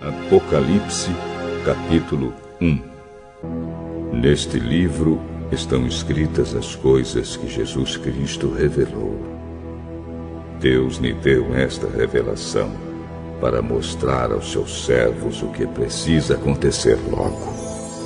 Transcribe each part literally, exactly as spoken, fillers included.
Apocalipse, capítulo um. Neste livro estão escritas as coisas que Jesus Cristo revelou. Deus lhe deu esta revelação para mostrar aos seus servos o que precisa acontecer logo.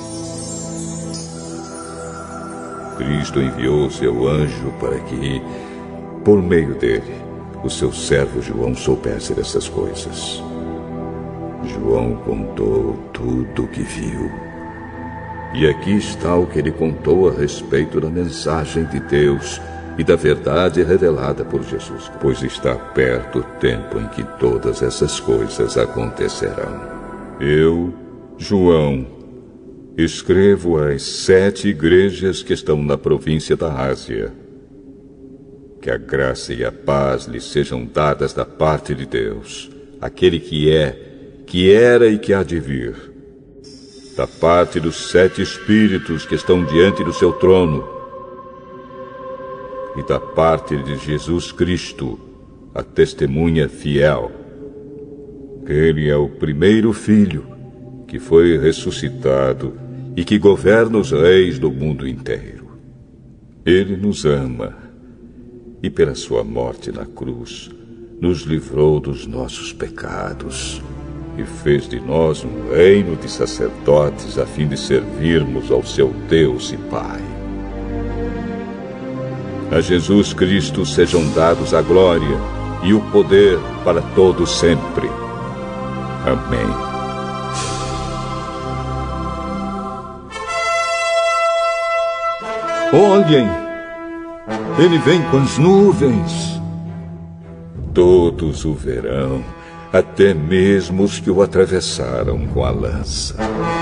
Cristo enviou seu anjo para que, por meio dele, o seu servo João soubesse dessas coisas. João contou tudo o que viu. E aqui está o que ele contou a respeito da mensagem de Deus e da verdade revelada por Jesus, pois está perto o tempo em que todas essas coisas acontecerão. Eu, João, escrevo às sete igrejas que estão na província da Ásia. Que a graça e a paz lhes sejam dadas da parte de Deus, aquele que é, que era e que há de vir, da parte dos sete espíritos que estão diante do seu trono, e da parte de Jesus Cristo, a testemunha fiel. Ele é o primeiro filho que foi ressuscitado e que governa os reis do mundo inteiro. Ele nos ama e, pela sua morte na cruz, nos livrou dos nossos pecados e fez de nós um reino de sacerdotes a fim de servirmos ao seu Deus e Pai. A Jesus Cristo sejam dados a glória e o poder para todos sempre. Amém. Olhem! Ele vem com as nuvens. Todos o verão, até mesmo os que o atravessaram com a lança.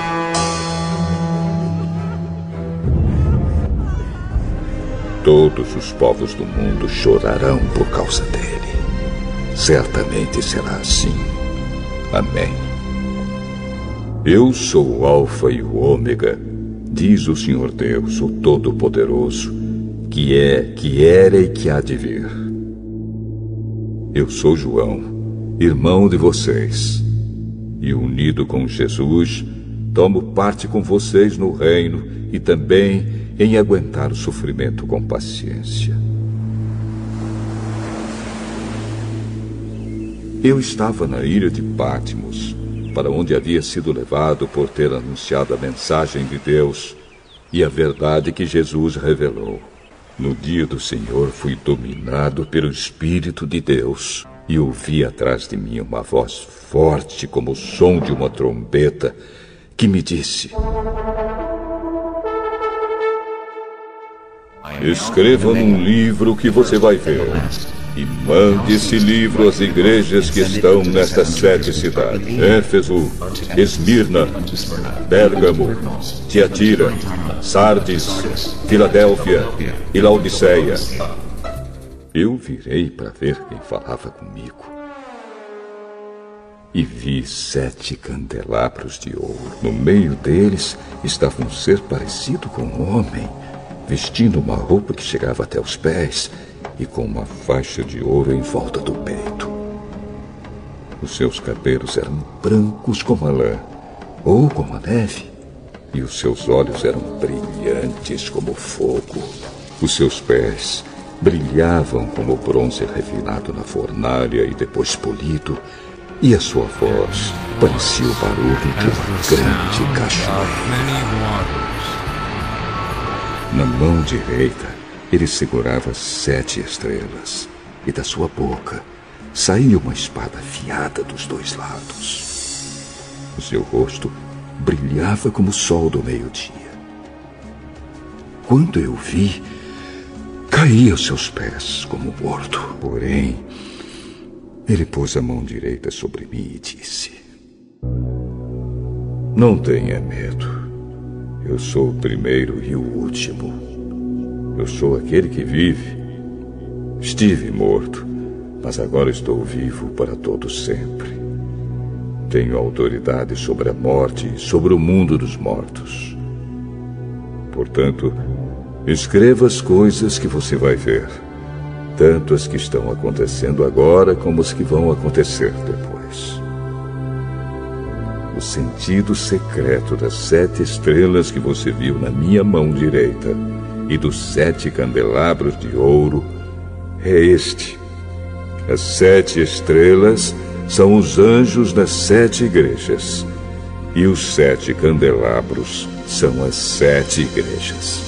Todos os povos do mundo chorarão por causa dele. Certamente será assim. Amém. Eu sou o Alfa e o Ômega, diz o Senhor Deus, o Todo-Poderoso, que é, que era e que há de vir. Eu sou João, irmão de vocês, e unido com Jesus, tomo parte com vocês no reino e também em aguentar o sofrimento com paciência. Eu estava na ilha de Patmos, para onde havia sido levado por ter anunciado a mensagem de Deus e a verdade que Jesus revelou. No dia do Senhor fui dominado pelo Espírito de Deus e ouvi atrás de mim uma voz forte como o som de uma trombeta que me disse: escreva num livro que você vai ver e mande esse livro às igrejas que estão nestas sete cidades: Éfeso, Esmirna, Pérgamo, Tiatira, Sardes, Filadélfia e Laodiceia. Eu virei para ver quem falava comigo e vi sete candelabros de ouro. No meio deles estava um ser parecido com um homem, vestindo uma roupa que chegava até os pés e com uma faixa de ouro em volta do peito. Os seus cabelos eram brancos como a lã, ou como a neve, e os seus olhos eram brilhantes como fogo. Os seus pés brilhavam como bronze refinado na fornalha e depois polido, e a sua voz parecia o barulho de uma grande cachoeira. Na mão direita, ele segurava sete estrelas, e da sua boca saía uma espada afiada dos dois lados. O seu rosto brilhava como o sol do meio-dia. Quando eu vi, caí aos seus pés como morto. Porém, ele pôs a mão direita sobre mim e disse: não tenha medo. Eu sou o primeiro e o último. Eu sou aquele que vive. Estive morto, mas agora estou vivo para todo sempre. Tenho autoridade sobre a morte e sobre o mundo dos mortos. Portanto, escreva as coisas que você vai ver, tanto as que estão acontecendo agora como as que vão acontecer depois. O sentido secreto das sete estrelas que você viu na minha mão direita e dos sete candelabros de ouro é este. As sete estrelas são os anjos das sete igrejas, e os sete candelabros são as sete igrejas.